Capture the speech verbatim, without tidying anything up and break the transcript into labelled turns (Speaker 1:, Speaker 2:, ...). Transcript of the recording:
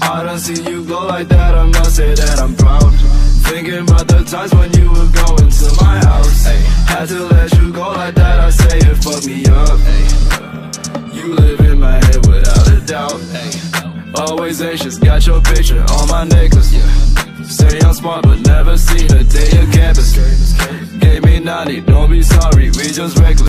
Speaker 1: I done see you glow like that, I must say that I'm proud. Thinking about the times when you were going to my house. Ay, had to let you go like that, I say it fucked me up. Ay, you live in my head without a doubt. Ay, always anxious, got your picture on my necklace. Yeah. Say I'm smart but never seen a day of campus. Gave me ninety, don't be sorry, we just reckless.